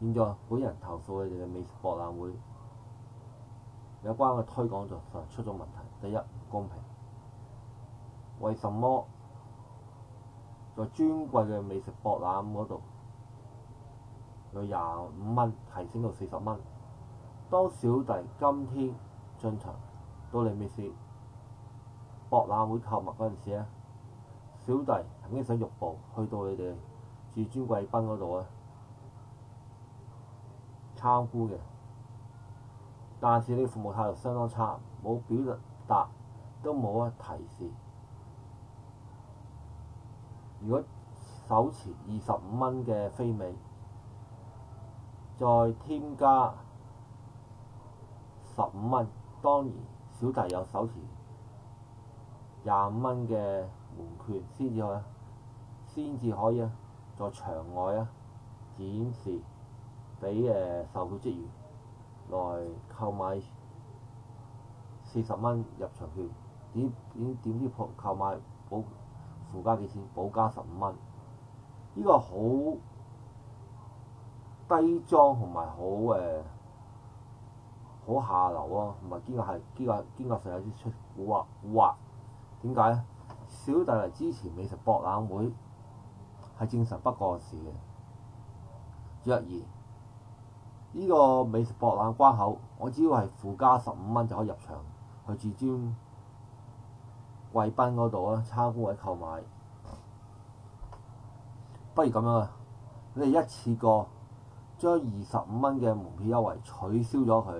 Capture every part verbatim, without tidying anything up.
現在本人投訴你哋嘅美食博覽會有關嘅推廣上出咗問題。第一，唔公平。為什麼在尊貴嘅美食博覽嗰度由廿五蚊提升到四十蚊？當小弟今天進場到你美食博覽會購物嗰陣時咧，小弟曾經想肉步去到你哋至尊貴賓嗰度啊參觀嘅，但是你服務態度相當差，冇表達都冇啊提示。如果手持二十五蚊嘅飛尾，再添加十五蚊，當然小弟有手持廿五蚊嘅門券先至可以，先至可以啊，在場外啊展示俾誒售票職員來購買四十蚊入場券。點點點知鋪購買補附加幾錢？補加十五蚊。呢個好低裝同埋好誒好下流啊，同埋兼夾係兼夾兼夾上有啲出蠱惑蠱惑。點解咧？小弟嚟支持美食博覽會係正常不過嘅事嘅。若然呢個美食博覽關口，我只要係附加十五蚊就可以入場去至尊貴賓嗰度啊參觀或者購買。不如咁樣啊，你哋一次過將二十五蚊嘅門票優惠取消咗佢，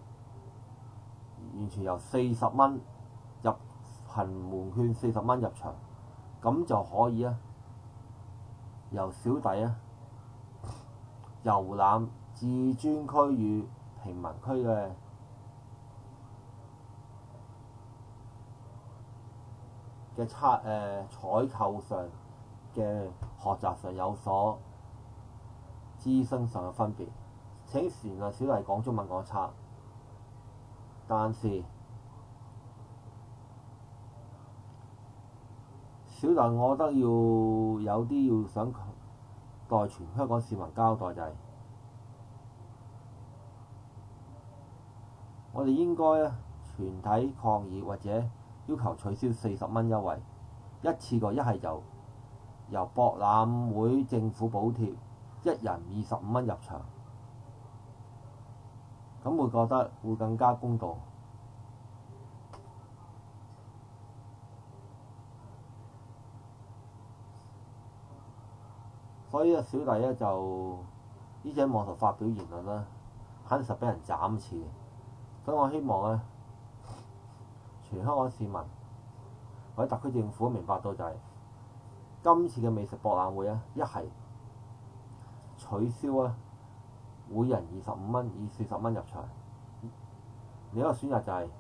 完全由四十蚊入憑門券四十蚊入場，咁就可以啊，由小弟啊遊覽至尊區與平民區嘅嘅差誒採購上嘅學習上有所資訊上嘅分別。請原諒小弟講中文講得差，但是小弟我覺得要有啲要想代全香港市民交代，就係我哋應該啊全體抗議或者要求取消四十蚊優惠，一次過一係由由博覽會政府補貼一人二十五蚊入場，咁會覺得會更加公道。所以啊，小弟咧就呢隻喺網上發表言論啦，肯定實俾人斬刺。所以我希望咧，全香港市民或者特區政府都明白到就係、是、今次嘅美食博覽會啊，一係取消啊，每人二十五蚊，以四十蚊入場；另一個選擇就係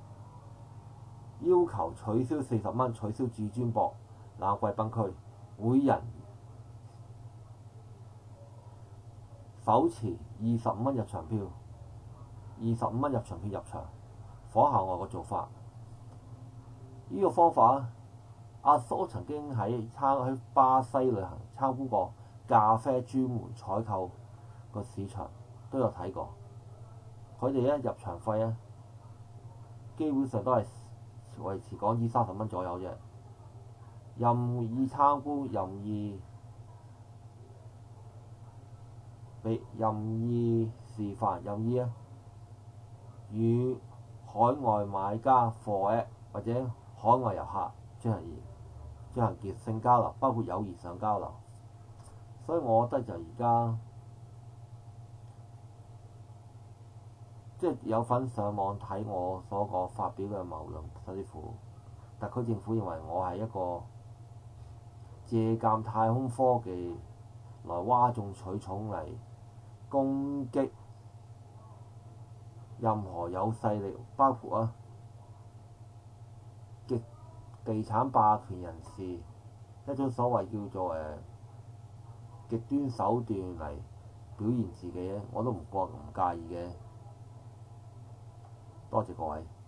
要求取消四十蚊，取消至尊博覽貴賓區，每人手持二十五蚊入場票，二十五蚊入場票入場，仿效外國做法。呢、這個方法啊，阿叔曾經喺參喺巴西旅行參觀過咖啡專門採購個市場，都有睇過。佢哋咧入場費咧，基本上都係維持港紙三十蚊左右啫，任意參觀，任意俾任意示範，任意啊與海外買家貨 App 或者海外遊客進行進行結性交流，包括友誼上交流。所以我覺得就而家即係有份上網睇我所講發表嘅謀論，甚至乎特區政府認為我係一個借鑑太空科技來嘩眾取寵嚟攻擊任何有勢力，包括啊極地產霸權人士一種所謂叫做誒、呃、極端手段嚟表現自己咧，我都唔覺唔介意嘅。多謝各位。